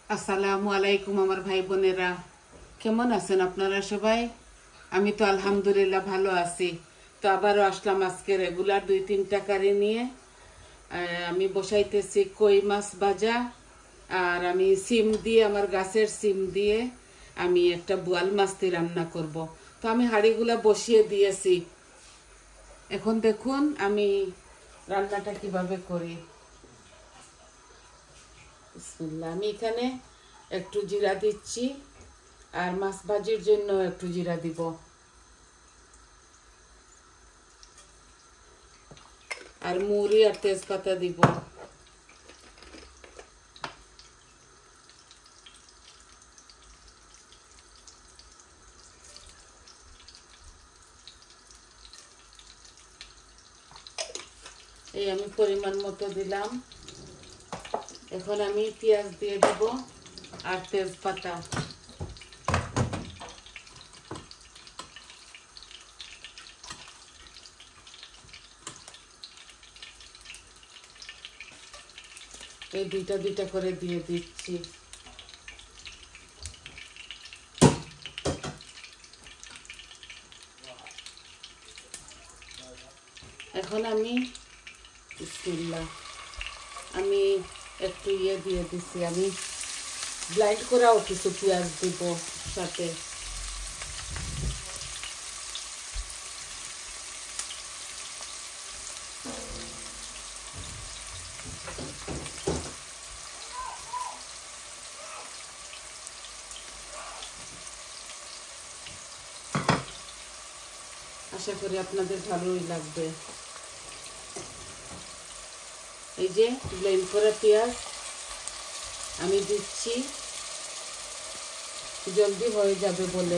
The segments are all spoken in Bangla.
আসসালামু আলাইকুম আমার ভাই বোনেরা, কেমন আছেন আপনারা সবাই? আমি তো আলহামদুলিল্লাহ ভালো আছি। তো আবারও আসলাম আজকে রেগুলার 2-3টা কারি নিয়ে। আমি বসাইতেছি কই মাছ ভাজা, আর আমি সিম দিয়ে, আমার গাছের সিম দিয়ে আমি একটা বোয়াল মাছটি রান্না করব। তো আমি হাঁড়িগুলা বসিয়ে দিয়েছি। এখন দেখুন আমি রান্নাটা কিভাবে করি। বিসমিল্লাহ। আমি এখানে একটু জিরা দিচ্ছি, আর মাছ ভাজির জন্য একটু জিরা দিব, আর মুড়ি আর তেজপাতা দিব। এই আমি পরিমাণ মতো দিলাম। এখন আমি পেঁয়াজ দিয়ে দিব আর তেজপাতা। এই দুইটা দুইটা করে দিয়ে দিচ্ছি। এখন আমি বিসমিল্লাহ, আমি একটু দিয়ে দিচ্ছি। আমি ব্লাইন্ড করাও কিছু পেঁয়াজ দিব সাথে। আশা করি আপনাদের ভালোই লাগবে। এই যে ব্লেন্ড করা পেঁয়াজ আমি দিচ্ছি, জলদি হয়ে যাবে বলে।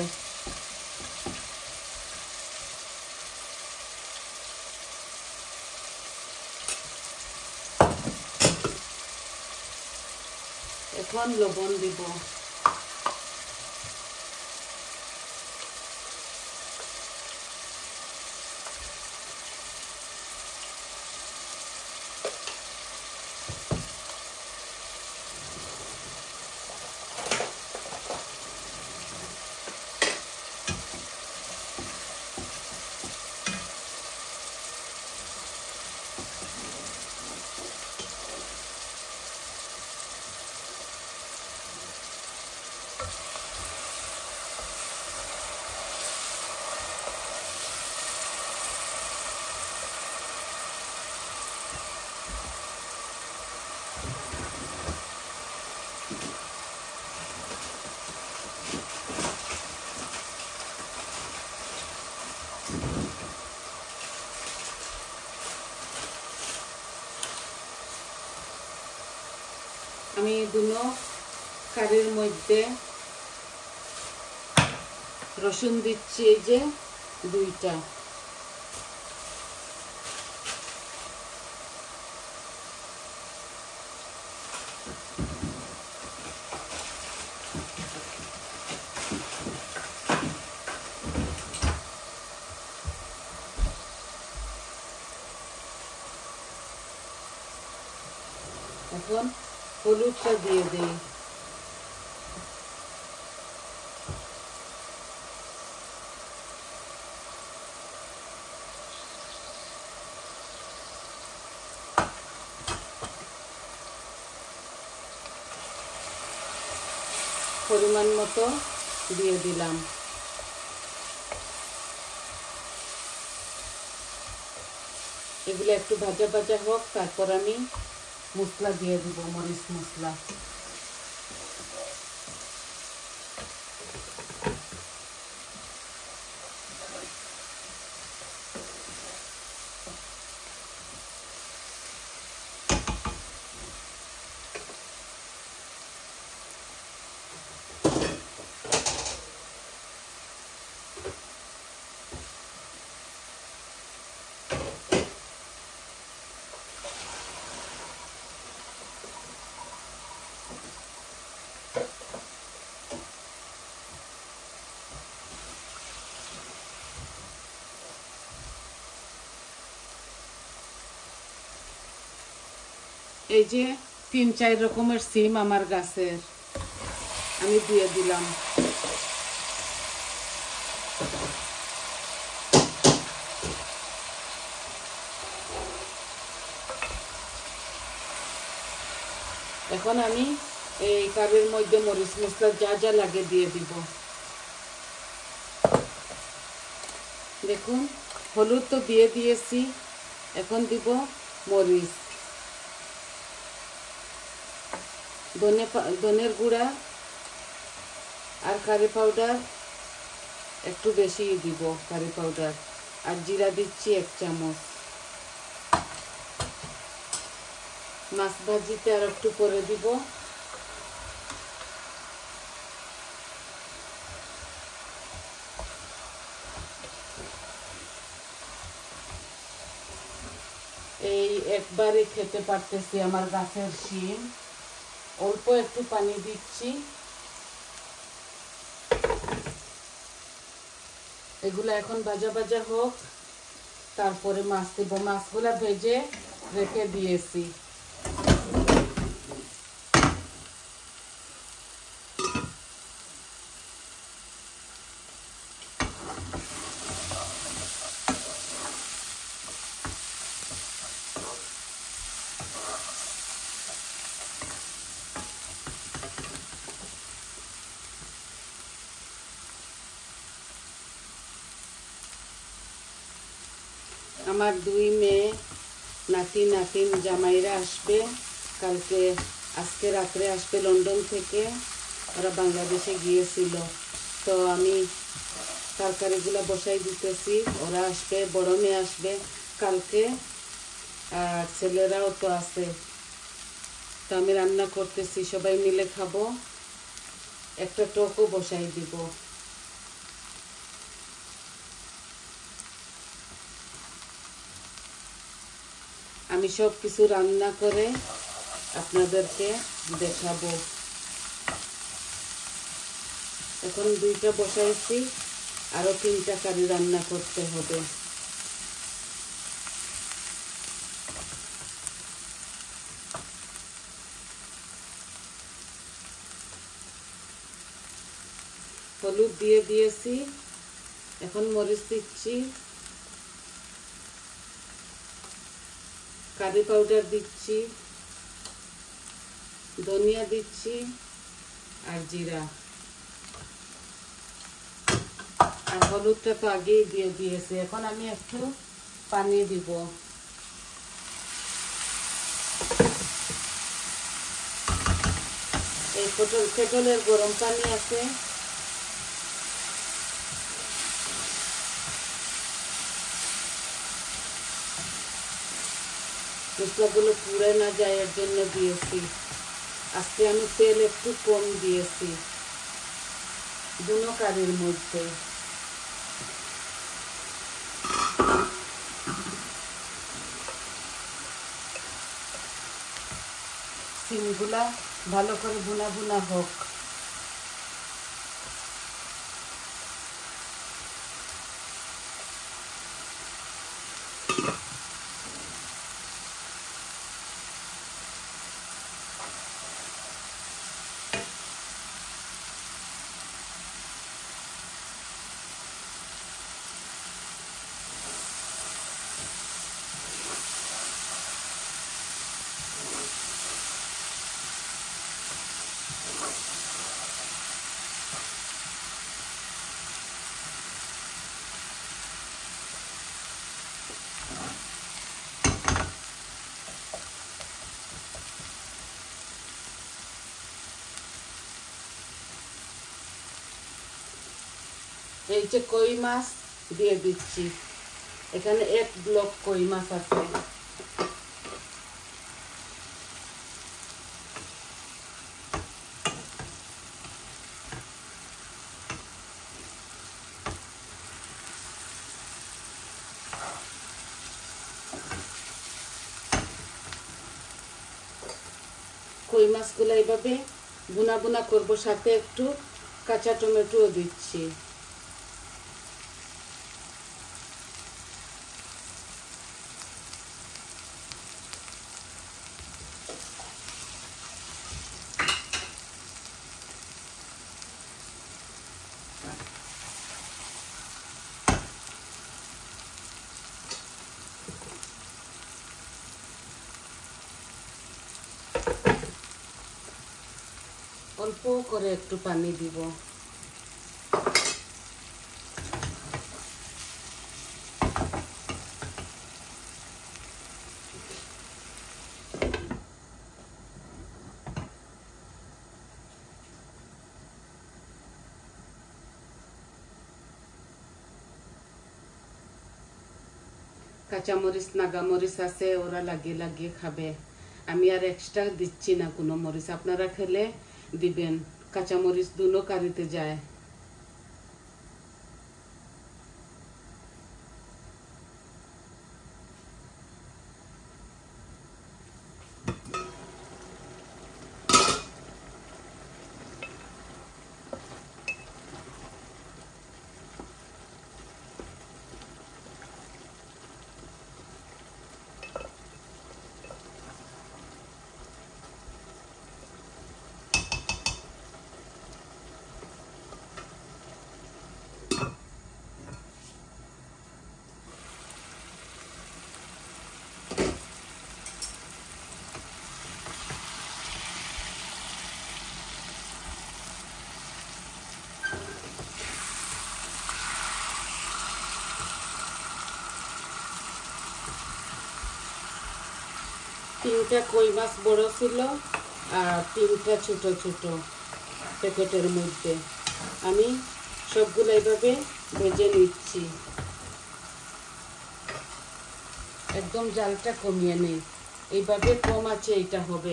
এখন লবণ দিব। আমি দুনো কারির মধ্যে রসুন দিচ্ছি, এই যে দুইটা। এখন হলুদটা দিয়ে দিই। পরিমাণ মতো দিয়ে দিলাম। এগুলো একটু ভাজা ভাজা হোক, তারপর আমি মশলা দিয়ে দিব, মরিচ মশলা। এই যে 3-4 রকমের সিম আমার গাছের। আমি দিয়ে দিলাম। এখন আমি এই কারির মধ্যে মরিচ মশলা যা যা লাগে দিয়ে দিব। দেখুন হলুদ তো দিয়ে দিয়েছি, এখন দিব মরিচ, ধনের গুঁড়া আর কারি পাউডার একটু বেশি দিব, কারি পাউডার, আর জিরা দিচ্ছি 1 চামচ। মাছ ভাজিতে আর একটু করে দিব। এই একবারই খেতে পারতেছি আমার গাছের শিম। অল্প একটু পানি দিচ্ছি। এগুলো এখন ভাজা ভাজা হোক, তারপরে মাছ দেব। মাছগুলা ভেজে রেখে দিয়েছি। আমার 2 মেয়ে, নাতি নাতিন, জামাইরা আসবে কালকে, আজকে রাত্রে আসবে লন্ডন থেকে। ওরা বাংলাদেশে গিয়েছিল, তো আমি তরকারিগুলো বসাই দিতেছি। ওরা আসবে, বড় মেয়ে আসবে কালকে, আর ছেলেরাও তো আছে। তো আমি রান্না করতেছি, সবাই মিলে খাবো। একটা টকও বসাই দিব। আমি সব কিছু রান্না করে আপনাদেরকে দেখাবো। এখন 2টা বসাইছি, আরো 3টা কারি রান্না করতে হবে। হলুদ দিয়ে দিয়েছি, এখন মরিচ দিচ্ছি, কারি পাউডার দিচ্ছি, ধনিয়া দিচ্ছি আর জিরা। আর হলুদটা তো আগেই দিয়ে দিয়েছি। এখন আমি একটু পানি দিব। এই কেটলের গরম পানি আছে, মশলাগুলো পুড়ে না যায় এর জন্য দিয়েছি। আজকে আমি তেল একটু কম দিয়েছি দুনো কারির মধ্যে। সিমগুলা ভালো করে ভুনা ভুনা হোক। এই যে কই মাছ দিয়ে দিচ্ছি, এখানে 1 ব্লক কই মাছ আছে। কই মাছগুলো এইভাবে বুনা বুনা করব, সাথে একটু কাঁচা টমেটোও দিচ্ছি। অল্প করে একটু পানি দিব। কাঁচামরিচ নাগামরিচ আছে, ওরা লাগিয়ে লাগিয়ে খাবে। আমি আর এক্সট্রা দিচ্ছি না কোনো মরিচ, আপনারা খেলে দিবেন। কাঁচামরিচ দুনো কারিতে যায়। তিনটা কই মাছ বড় ছিল আর তিনটা ছোট ছোট প্যাকেটের মধ্যে। আমি সবগুলো এইভাবে ভেজে নিচ্ছি, একদম জালটা কমিয়ে নেই। এইভাবে কম আছে এটা হবে।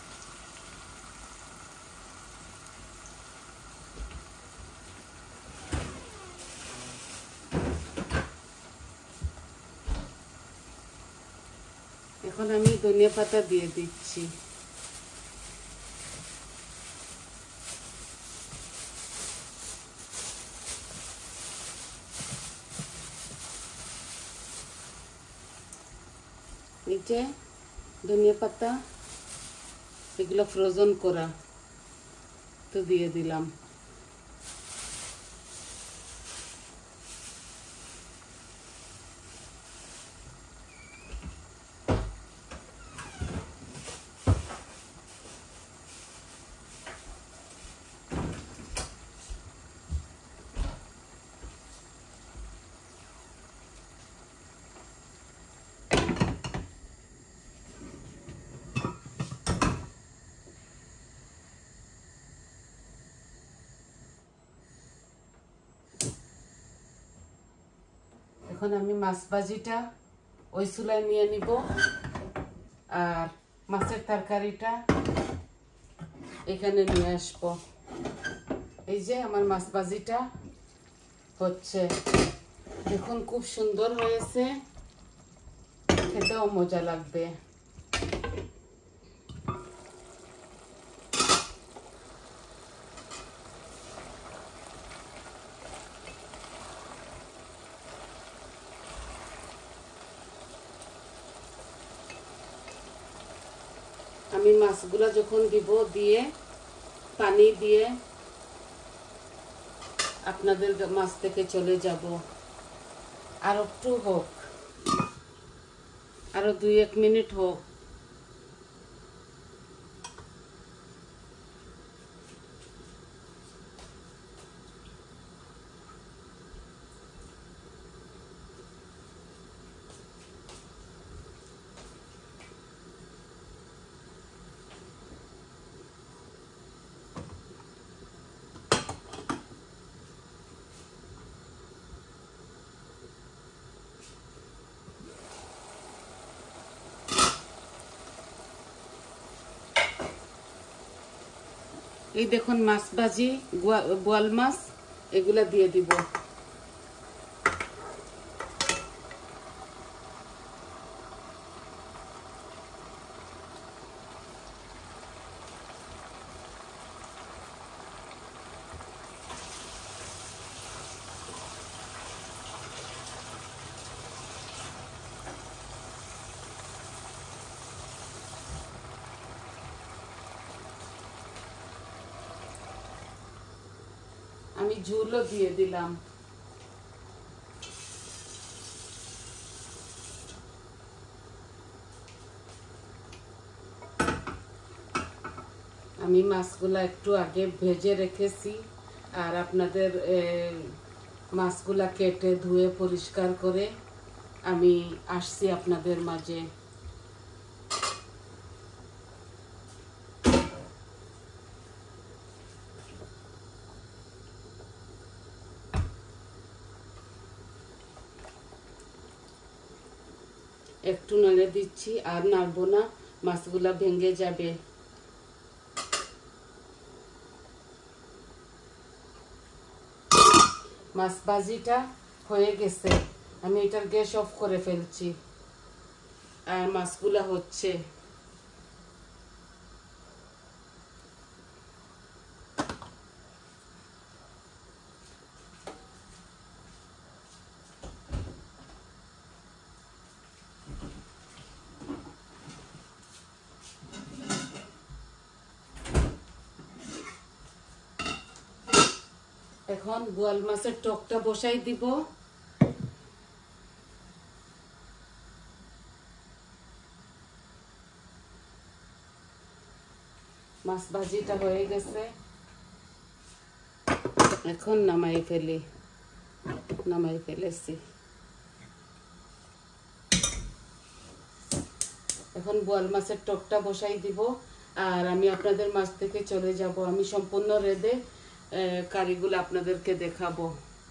এখন আমি ধনিয়া পাতা দিয়ে দিচ্ছি। এই যে ধনিয়া পাতা, এগুলো ফ্রোজেন করা, তো দিয়ে দিলাম। এখন আমি মাছ ভাজিটা ওই চুলায় নিয়ে নিব, আর মাছের তরকারিটা এখানে নিয়ে আসবো। এই যে আমার মাছ ভাজিটা হচ্ছে, দেখুন খুব সুন্দর হয়েছে, খেতেও মজা লাগবে। আমি মাছগুলা যখন দিব, দিয়ে পানি দিয়ে আপনাদের মাছ থেকে চলে যাব। আর একটু হোক, আরো 2-1 মিনিট হোক। এই দেখুন মাছ ভাজি, বোয়াল মাছ, এগুলা দিয়ে দিব। আমি ঝোলও দিয়ে দিলাম। আমি মাছগুলা একটু আগে ভেজে রেখেছি আর আপনাদের মাছগুলা কেটে ধুয়ে পরিষ্কার করে আমি আসছি আপনাদের মাঝে। একটু নেড়ে দিচ্ছি, আর নাড়বো না, মাছগুলা ভেঙে যাবে। মাছ ভাজিটা হয়ে গেছে, আমি এটার গ্যাস অফ করে ফেলছি আর মাছগুলা হচ্ছে। এখন বোয়াল মাছের টকটা বসাই দিব। মাছ ভাজিটা হয়ে গেছে, এখন নামাই ফেলেছি। এখন বোয়াল মাছের টকটা বসাই দিব আর আমি আপনাদের মাছ থেকে চলে যাব। আমি সম্পূর্ণ রেঁধে কারিগুলো আপনাদেরকে দেখাবো।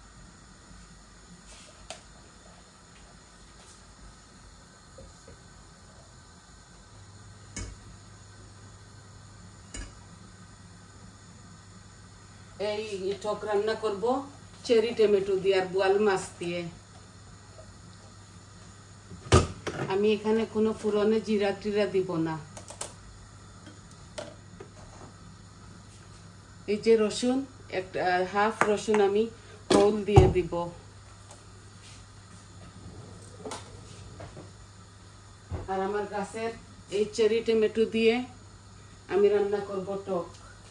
এই টক রান্না করব চেরি টমেটো দিয়ে আর বোয়াল মাছ দিয়ে। আমি এখানে কোনো ফুরনে জিরা টিরা দিব না। এই যে রসুন, একটা হাফ রসুন আমি হোল দিয়ে দিব। আর আমার গাছের এই চেরি টমেটো দিয়ে আমি রান্না করব টক।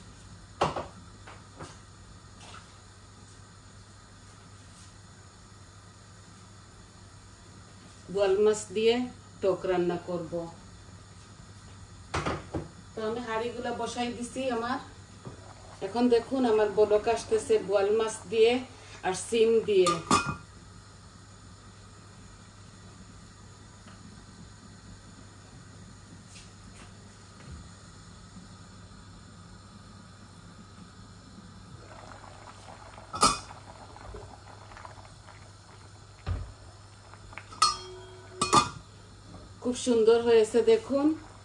বোয়াল মাছ দিয়ে টক রান্না করব। তো আমি হাঁড়িগুলা বসাই দিছি আমার। এখন দেখুন আমার বলক আসতেছে বোয়াল মাছ দিয়ে আর সিম দিয়ে। খুব সুন্দর হয়েছে দেখুন।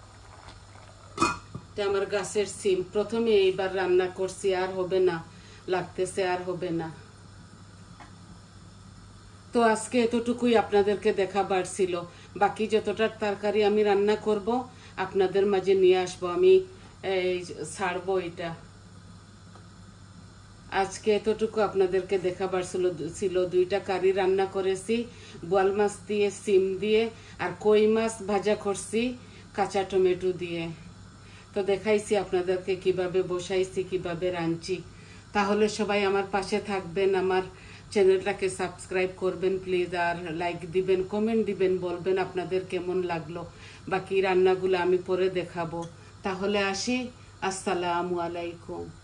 এটা আমার গাছের সিম, প্রথমে এইবার রান্না করছি, আর হবে না লাগতেছে, আর হবে না। তো আজকে এতটুকুই আপনাদেরকে দেখাবার ছিল। বাকি যতটা তরকারি আমি রান্না করব আপনাদের মাঝে নিয়ে আসবো, আমি ছাড়বো এটা। আজকে এতটুকু আপনাদেরকে দেখাবার ছিল। দুইটা কারি রান্না করেছি, বোয়াল মাছ দিয়ে, সিম দিয়ে, আর কই মাছ ভাজা করছি কাঁচা টমেটো দিয়ে। তো দেখাইছি আপনাদেরকে কিভাবে বসাইছি, কিভাবে রাঁধছি। তাহলে সবাই আমার পাশে থাকবেন, আমার চ্যানেলটাকে সাবস্ক্রাইব করবেন প্লিজ, আর লাইক দিবেন, কমেন্ট দিবেন, বলবেন আপনাদের কেমন লাগলো। বাকি রান্নাগুলো আমি পরে দেখাবো। তাহলে আসি, আসসালামু আলাইকুম।